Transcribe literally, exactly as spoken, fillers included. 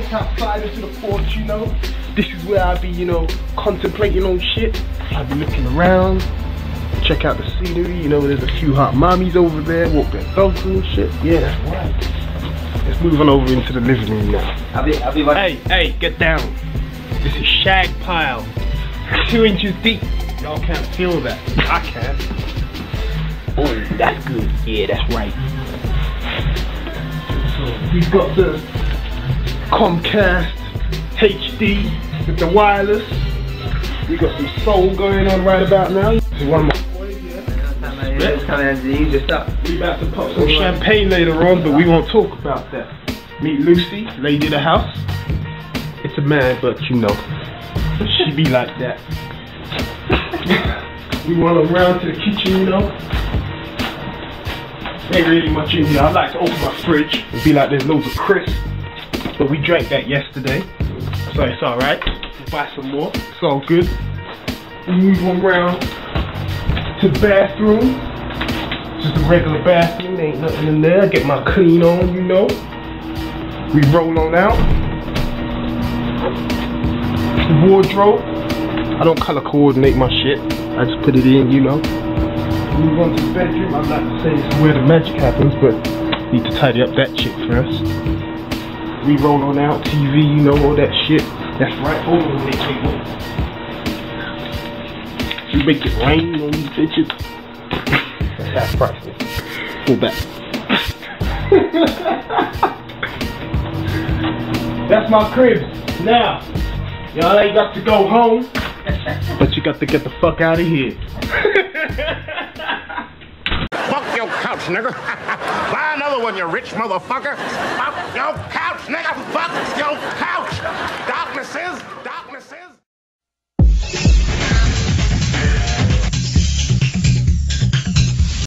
walk outside into the porch, you know. This is where I be, you know, contemplating on shit. I be looking around, check out the scenery, you know, there's a few hot mommies over there, walk their dogs and shit. Yeah, that's right. Let's move on over into the living room now. I'll be, I'll be like, hey, hey, get down. This is shag pile, two inches deep. Y'all can't feel that. I can. Oh, that's good. Yeah, that's right. So we've got the Comcast H D with the wireless. We got some soul going on right about now. This is one of my boys, yeah. it's kind of easy stuff. We about to pop some champagne later on, but we won't talk about that. Meet Lucy, lady of the house. It's a man, but you know, she be like that. We roll around to the kitchen, you know. Ain't really much in here. I like to open my fridge and be like there's loads of crisps, but we drank that yesterday, so it's alright. We'll buy some more, it's all good. We move on around to the bathroom. Just a regular bathroom, there ain't nothing in there. I get my clean on, you know. We roll on out. The wardrobe. I don't color coordinate my shit. I just put it in, you know. Move on to the bedroom. I'd like to say this is where the magic happens, but need to tidy up that shit first. We roll on out, T V, you know, all that shit. That's right, over the way table. We make it rain on these bitches. That's priceless. Pull back. That's my crib. Now, y'all ain't got to go home, but you got to get the fuck out of here. Fuck your couch, nigga. Buy another one, you rich motherfucker. Fuck your couch, nigga. Fuck your couch. Darkness is...